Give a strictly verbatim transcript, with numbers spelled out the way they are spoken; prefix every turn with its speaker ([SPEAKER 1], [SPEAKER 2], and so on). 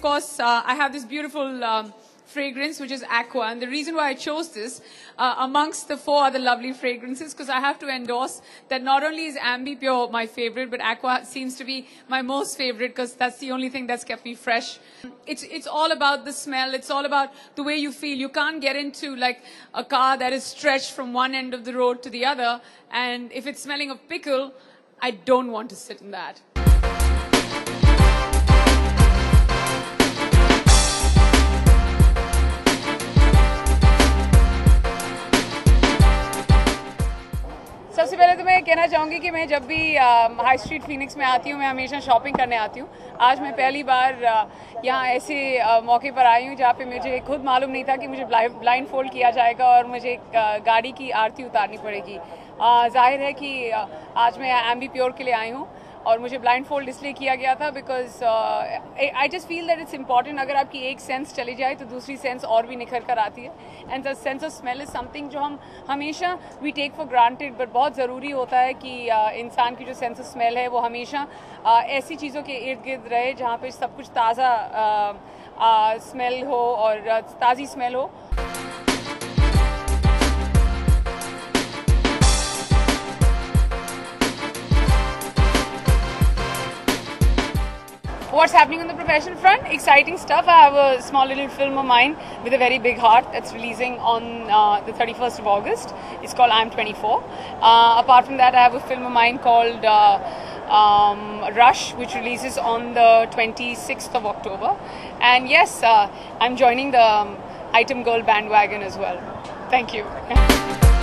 [SPEAKER 1] course, uh, I have this beautiful um, fragrance, which is Aqua. And the reason why I chose this uh, amongst the four other lovely fragrances, because I have to endorse that not only is Ambipure my favorite, but Aqua seems to be my most favorite because that's the only thing that's kept me fresh. It's, it's all about the smell. It's all about the way you feel. You can't get into like a car that is stretched from one end of the road to the other. And if it's smelling of pickle, I don't want to sit in that. सबसे पहले तो मैं कहना चाहूँगी कि मैं जब भी हाई स्ट्रीट फीनिक्स में आती हूँ मैं हमेशा शॉपिंग करने आती हूँ। आज मैं पहली बार यहाँ ऐसे मौके पर आई हूँ जहाँ पे मुझे खुद मालूम नहीं था कि मुझे ब्लाइंड फोल्ड किया जाएगा और मुझे गाड़ी की आरती उतारनी पड़ेगी। जाहिर है कि आज मैं एम्बीप्योर के लिए आई हूँ और मुझे ब्लाइंड फोल्ड इसलिए किया गया था because I just feel that it's important. अगर आपकी एक सेंस चली जाए तो दूसरी सेंस और भी निखर कर आती है। And the sense of smell is something जो हम हमेशा we take for granted, but बहुत ज़रूरी होता है कि uh, इंसान की जो सेंस ऑफ स्मेल है वो हमेशा uh, ऐसी चीज़ों के इर्द गिर्द रहे जहाँ पे सब कुछ ताज़ा स्मेल uh, uh, हो और uh, ताज़ी स्मेल हो। What's happening on the professional front? Exciting stuff. I have a small little film of mine with a very big heart that's releasing on uh, the thirty-first of August. It's called I'm twenty-four. Uh, apart from that, I have a film of mine called uh, um, Rush, which releases on the twenty-sixth of October. And yes, uh, I'm joining the um, Item Girl bandwagon as well. Thank you.